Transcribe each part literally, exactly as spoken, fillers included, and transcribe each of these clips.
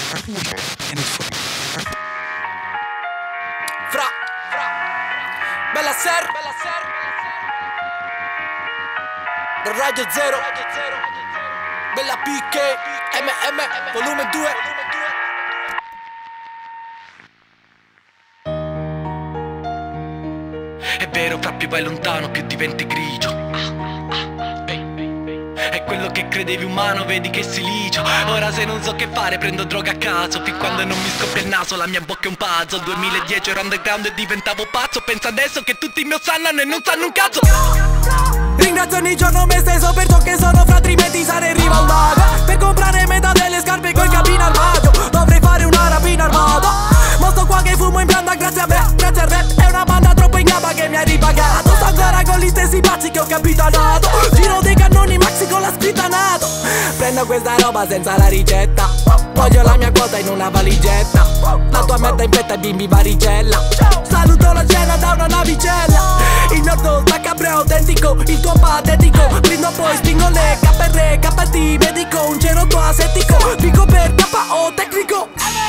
Vieni fuori. Fra, fra, bella ser, bella ser, del Radio Zero, bella picche, M M, volume due. È vero, fra più vai lontano più diventi grigio. È quello che credevi umano, vedi che si licio. Ora se non so che fare prendo droga a caso, fin quando non mi scoppia il naso la mia bocca è un puzzle. duemiladieci ero underground e diventavo pazzo. Pensa adesso che tutti mi osannano e non sanno un cazzo. Ringrazio ogni giorno me stesso per ciò che sono, fra altrimenti sarei in riva a un lago. Per comprare metà delle scarpe coi capi in armadio dovrei fare una rapina armato. Ma sto qua che fumo in pianta grazie a me, grazie al rap. È una banda troppo in gamba che mi ha ripagato. Sto ancora con gli stessi pazzi che ho capitanato. Giro dei cannoni maxi con la scritta nato. Prendo questa roba senza la ricetta, voglio la mia quota in una valigetta. La tua merda infetta e bimbi varicella. Saluto la cena da una navicella. Il nord stacca bre autentico, il tuo patetico. Brindo poi spingo le K R, K T medico. Un cerotto asetico, dico per K O tecnico.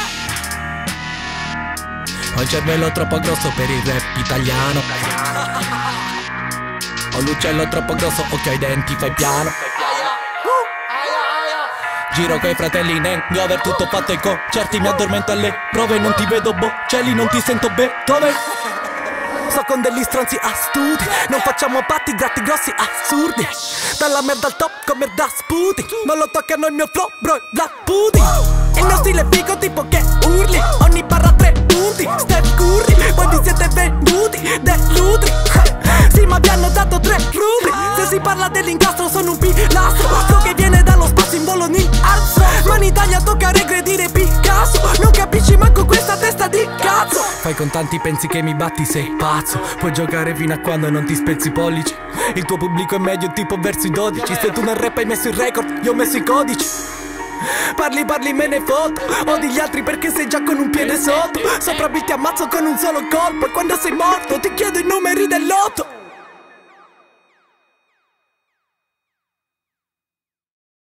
Ho il cervello troppo grosso per il rap italiano. Ho l'uccello troppo grosso, occhio ai denti, fai piano. Giro coi fratelli hangover, tutto fatto ai concerti. Mi addormento alle prove, non ti vedo boccelli, non ti sento Beethoven. Sto con degli stronzi astuti, non facciamo patti, gratti grossi assurdi. Dalla merda al top come da sputi. Non lo toccano il mio flow, bro, Black Pudding. Il mio stile è figo tipo che urli, ogni barra tre punti, Steph Curry. Voi vi siete venduti, deludri. Sì, ma vi hanno dato tre rubri. Se si parla dell'incastro sono un pilastro, so che viene dallo spazio in volo Neil Armstrong. Ma in Italia tocca regredire Picasso. Non capisci manco questa testa di cazzo. Fai con tanti pensi che mi batti, sei pazzo. Puoi giocare fino a quando non ti spezzi i pollici. Il tuo pubblico è medio tipo verso i dodici. Se tu nel rap hai messo il record, io ho messo i codici. Parli parli me ne foto, odi gli altri perché sei già con un piede sotto. Sopravvi ti ammazzo con un solo colpo e quando sei morto ti chiedo i numeri del lotto.